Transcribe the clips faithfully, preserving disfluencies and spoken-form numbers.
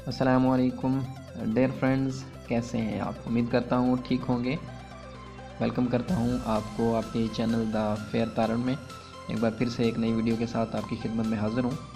अस्सलामुअलैकुम dear friends, कैसे हैं आप? उम्मीद करता हूँ ठीक होंगे। वेलकम करता हूँ आपको आपके चैनल द फेयर तारण में। एक बार फिर से एक नई वीडियो के साथ आपकी खिदमत में हाज़िर हूँ।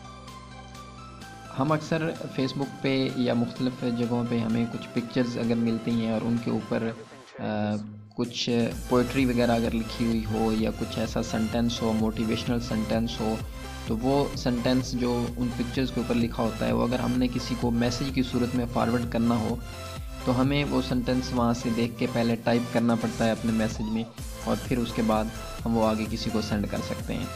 हम अक्सर फेसबुक पे या मुख्तलिफ़ जगहों पे हमें कुछ पिक्चर्स अगर मिलती हैं और उनके ऊपर कुछ पोइट्री वगैरह अगर लिखी हुई हो या कुछ ऐसा सेंटेंस हो, मोटिवेशनल सेंटेंस हो, तो वो सेंटेंस जो उन पिक्चर्स के ऊपर लिखा होता है वो अगर हमने किसी को मैसेज की सूरत में फॉरवर्ड करना हो तो हमें वो सेंटेंस वहाँ से देख के पहले टाइप करना पड़ता है अपने मैसेज में और फिर उसके बाद हम वो आगे किसी को सेंड कर सकते हैं।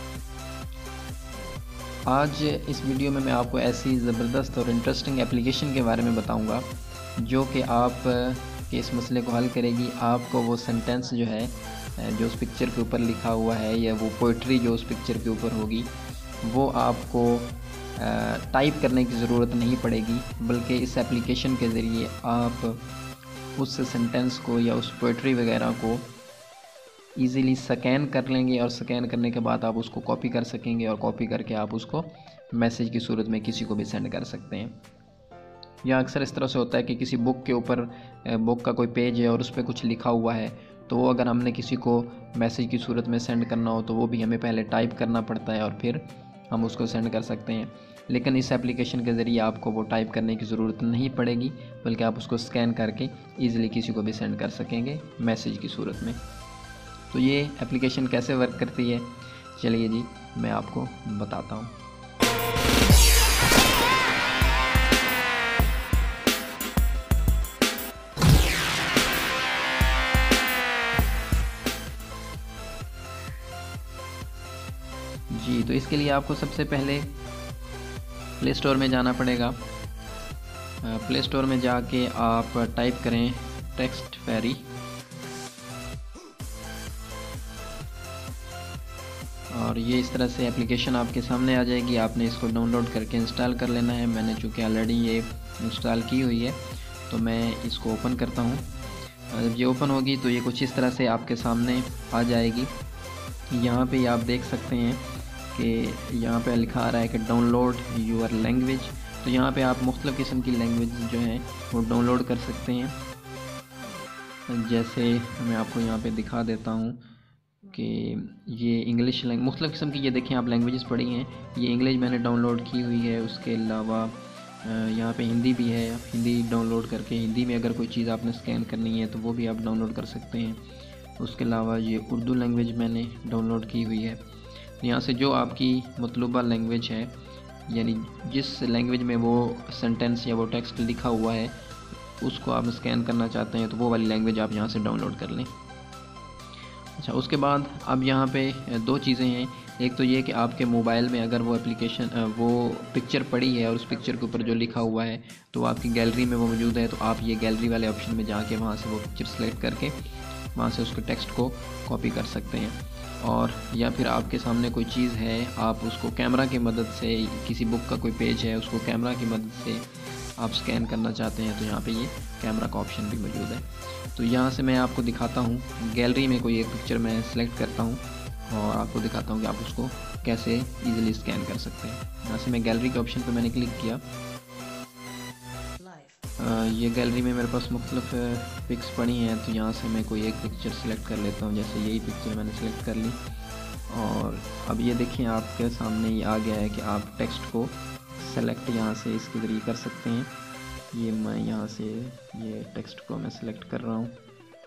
आज इस वीडियो में मैं आपको ऐसी ज़बरदस्त और इंटरेस्टिंग एप्लीकेशन के बारे में बताऊंगा जो कि आप के इस मसले को हल करेगी। आपको वो सेंटेंस जो है जो उस पिक्चर के ऊपर लिखा हुआ है या वो पोइट्री जो उस पिक्चर के ऊपर होगी वो आपको टाइप करने की ज़रूरत नहीं पड़ेगी, बल्कि इस एप्लीकेशन के ज़रिए आप उस सेंटेंस को या उस पोइट्री वगैरह को ईज़िली स्कैन कर लेंगे और स्कैन करने के बाद आप उसको कॉपी कर सकेंगे और कॉपी करके आप उसको मैसेज की सूरत में किसी को भी सेंड कर सकते हैं। या अक्सर इस तरह से होता है कि किसी बुक के ऊपर बुक का कोई पेज है और उस पर कुछ लिखा हुआ है, तो वो अगर हमने किसी को मैसेज की सूरत में सेंड करना हो तो वो भी हमें पहले टाइप करना पड़ता है और फिर हम उसको सेंड कर सकते हैं। लेकिन इस एप्लीकेशन के ज़रिए आपको वो टाइप करने की ज़रूरत नहीं पड़ेगी, बल्कि आप उसको स्कैन करके ईज़िली किसी को भी सेंड कर सकेंगे मैसेज की सूरत में। तो ये एप्लीकेशन कैसे वर्क करती है, चलिए जी मैं आपको बताता हूँ। जी तो इसके लिए आपको सबसे पहले प्ले स्टोर में जाना पड़ेगा। प्ले स्टोर में जाके आप टाइप करें टेक्स्ट फेरी और ये इस तरह से एप्लीकेशन आपके सामने आ जाएगी। आपने इसको डाउनलोड करके इंस्टॉल कर लेना है। मैंने चूँकि ऑलरेडी ये इंस्टॉल की हुई है तो मैं इसको ओपन करता हूँ। जब ये ओपन होगी तो ये कुछ इस तरह से आपके सामने आ जाएगी। यहाँ पे आप देख सकते हैं कि यहाँ पे लिखा आ रहा है कि डाउनलोड यूर लैंग्वेज। तो यहाँ पे आप मुख्तलिफ़ किस्म की लैंग्वेज जो हैं वो डाउनलोड कर सकते हैं। जैसे मैं आपको यहाँ पे दिखा देता हूँ कि ये इंग्लिश लैंग्वेज मुख्तलिफ़ किस्म की, ये देखें आप लैंग्वेजेस पढ़ी हैं। ये इंग्लिश मैंने डाउनलोड की हुई है। उसके अलावा यहाँ पे हिंदी भी है। आप हिंदी डाउनलोड करके हिंदी में अगर कोई चीज़ आपने स्कैन करनी है तो वो भी आप डाउनलोड कर सकते हैं। उसके अलावा ये उर्दू लैंग्वेज मैंने डाउनलोड की हुई है। यहाँ से जो आपकी मतलूबा लैंग्वेज है, यानी जिस लैंग्वेज में वो सेंटेंस या वो टेक्स्ट लिखा हुआ है उसको आप स्कैन करना चाहते हैं तो वो वाली लैंग्वेज आप यहाँ से डाउनलोड कर लें। अच्छा, उसके बाद अब यहाँ पे दो चीज़ें हैं। एक तो ये कि आपके मोबाइल में अगर वो एप्लीकेशन वो पिक्चर पड़ी है और उस पिक्चर के ऊपर जो लिखा हुआ है तो आपकी गैलरी में वो मौजूद है, तो आप ये गैलरी वाले ऑप्शन में जाके वहाँ से वो पिक्चर सेलेक्ट करके वहाँ से उसके टेक्स्ट को कॉपी कर सकते हैं। और या फिर आपके सामने कोई चीज़ है, आप उसको कैमरा की मदद से, किसी बुक का कोई पेज है उसको कैमरा की मदद से आप स्कैन करना चाहते हैं तो यहाँ पे ये कैमरा का ऑप्शन भी मौजूद है। तो यहाँ से मैं आपको दिखाता हूँ, गैलरी में कोई एक पिक्चर मैं सेलेक्ट करता हूँ और आपको दिखाता हूँ कि आप उसको कैसे ईज़िली स्कैन कर सकते हैं। यहाँ से मैं गैलरी के ऑप्शन पर मैंने क्लिक किया। आ, ये गैलरी में मेरे पास मुख्तलिफ़ पिक्स पड़ी हैं, तो यहाँ से मैं कोई एक पिक्चर सेलेक्ट कर लेता हूँ। जैसे यही पिक्चर मैंने सेलेक्ट कर ली और अब ये देखिए आपके सामने ये आ गया है कि आप टेक्स्ट को सेलेक्ट यहाँ से इसके ज़रिए कर सकते हैं। ये मैं यहाँ से ये टेक्स्ट को मैं सेलेक्ट कर रहा हूँ।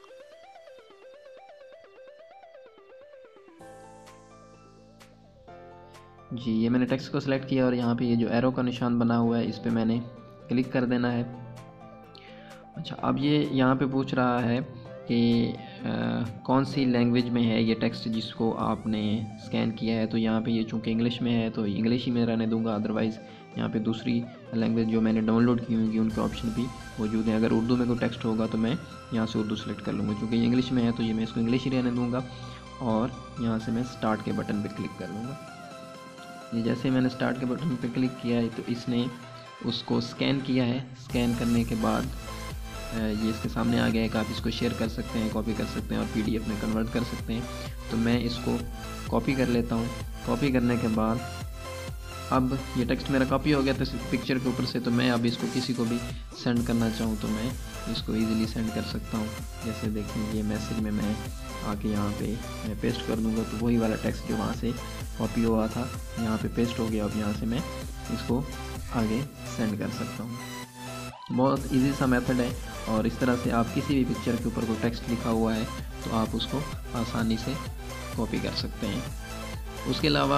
जी ये मैंने टेक्स्ट को सिलेक्ट किया और यहाँ पे ये जो एरो का निशान बना हुआ है इस पर मैंने क्लिक कर देना है। अच्छा, अब ये यहाँ पे पूछ रहा है कि आ, कौन सी लैंग्वेज में है ये टेक्स्ट जिसको आपने स्कैन किया है। तो यहाँ पे ये चूँकि इंग्लिश में है तो इंग्लिश ही में रहने दूंगा, अदरवाइज़ यहाँ पे दूसरी लैंग्वेज जो मैंने डाउनलोड की होंगी उनके ऑप्शन भी मौजूद हैं। अगर उर्दू में कोई टेक्स्ट होगा तो मैं यहाँ से उर्दू सेलेक्ट कर लूँगा। चूँकि ये इंग्लिश में है तो ये मैं इसको इंग्लिश ही रहने दूँगा और यहाँ से मैं स्टार्ट के बटन पर क्लिक कर लूँगा। ये जैसे मैंने स्टार्ट के बटन पर क्लिक किया है तो इसने उसको स्कैन किया है। स्कैन करने के बाद ये इसके सामने आ गया है कि आप इसको शेयर कर सकते हैं, कॉपी कर सकते हैं और पीडीएफ में कन्वर्ट कर सकते हैं। तो मैं इसको कॉपी कर लेता हूँ। कॉपी करने के बाद अब ये टेक्स्ट मेरा कॉपी हो गया था पिक्चर के ऊपर से, तो मैं अब इसको किसी को भी सेंड करना चाहूँ तो मैं इसको इजीली सेंड कर सकता हूँ। जैसे देखिए ये मैसेज में मैं आके यहाँ पे मैं पेस्ट कर दूँगा तो वही वाला टेक्स्ट जो वहाँ से कॉपी हुआ था यहाँ पे पेस्ट हो गया। अब यहाँ से मैं इसको आगे सेंड कर सकता हूँ। बहुत इजी सा मेथड है और इस तरह से आप किसी भी पिक्चर के ऊपर कोई टेक्स्ट लिखा हुआ है तो आप उसको आसानी से कॉपी कर सकते हैं। उसके अलावा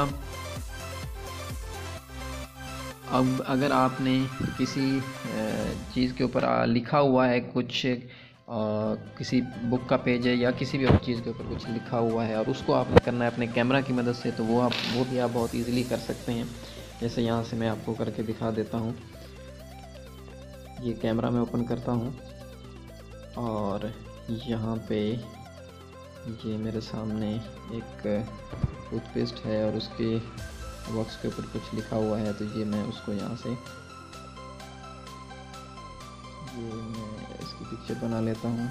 अब अगर आपने किसी चीज़ के ऊपर लिखा हुआ है कुछ, किसी बुक का पेज है या किसी भी और चीज़ के ऊपर कुछ लिखा हुआ है और उसको आपने करना है अपने कैमरा की मदद से, तो वो आप वो भी आप बहुत इजीली कर सकते हैं। जैसे यहाँ से मैं आपको करके दिखा देता हूँ। ये कैमरा में ओपन करता हूँ और यहाँ पे ये मेरे सामने एक टूथपेस्ट है और उसके बॉक्स के ऊपर कुछ लिखा हुआ है, तो ये मैं उसको यहाँ से ये मैं इसकी पिक्चर बना लेता हूँ।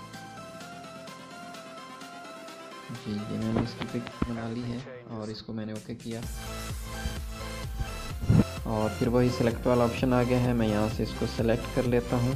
जी ये मैंने इसकी पिक बना ली है और इसको मैंने ओके किया और फिर वही सिलेक्ट वाला ऑप्शन आ गया है। मैं यहाँ से इसको सेलेक्ट कर लेता हूँ।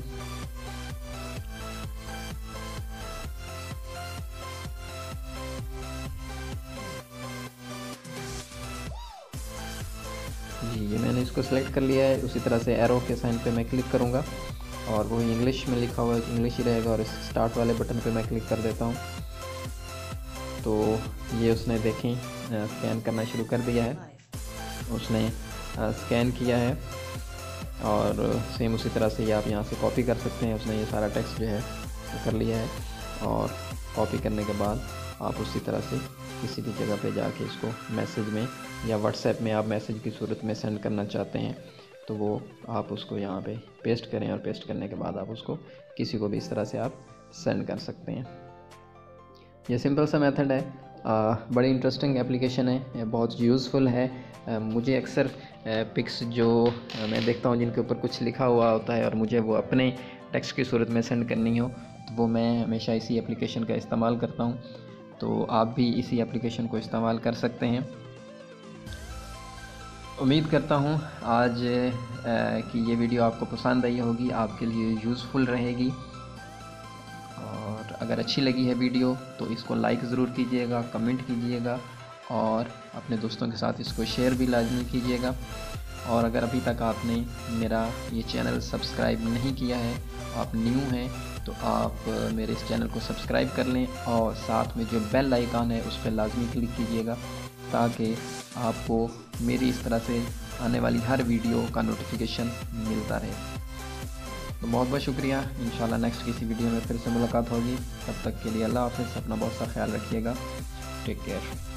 जी ये मैंने इसको सेलेक्ट कर लिया है। उसी तरह से एरो के साइन पे मैं क्लिक करूँगा और वही इंग्लिश में लिखा हुआ है इंग्लिश ही रहेगा और इस स्टार्ट वाले बटन पे मैं क्लिक कर देता हूँ। तो ये उसने देखें स्कैन करना शुरू कर दिया है, उसने स्कैन किया है और सेम उसी तरह से ये आप यहाँ से कॉपी कर सकते हैं। उसने ये सारा टेक्स्ट जो है वो कर लिया है और कॉपी करने के बाद आप उसी तरह से किसी भी जगह पे जाके इसको मैसेज में या व्हाट्सएप में आप मैसेज की सूरत में सेंड करना चाहते हैं तो वो आप उसको यहाँ पे पेस्ट करें और पेस्ट करने के बाद आप उसको किसी को भी इस तरह से आप सेंड कर सकते हैं। ये सिंपल सा मेथड है, आ, बड़ी इंटरेस्टिंग एप्लीकेशन है, बहुत यूज़फुल है। आ, मुझे अक्सर पिक्स जो आ, मैं देखता हूँ जिनके ऊपर कुछ लिखा हुआ होता है और मुझे वो अपने टेक्स्ट की सूरत में सेंड करनी हो तो वो मैं हमेशा इसी एप्लीकेशन का इस्तेमाल करता हूँ। तो आप भी इसी एप्लीकेशन को इस्तेमाल कर सकते हैं। उम्मीद करता हूँ आज कि ये वीडियो आपको पसंद आई होगी, आपके लिए यूज़फुल रहेगी और अगर अच्छी लगी है वीडियो तो इसको लाइक ज़रूर कीजिएगा, कमेंट कीजिएगा और अपने दोस्तों के साथ इसको शेयर भी लाजमी कीजिएगा। और अगर अभी तक आपने मेरा ये चैनल सब्सक्राइब नहीं किया है, आप न्यू हैं, तो आप मेरे इस चैनल को सब्सक्राइब कर लें और साथ में जो बेल आइकन है उस पर लाजमी क्लिक कीजिएगा ताकि आपको मेरी इस तरह से आने वाली हर वीडियो का नोटिफिकेशन मिलता रहे। तो बहुत बहुत शुक्रिया। इंशाल्लाह नेक्स्ट किसी वीडियो में फिर से मुलाकात होगी। तब तक के लिए अल्लाह हाफ़िज़। अपना बहुत सा ख्याल रखिएगा। Take care.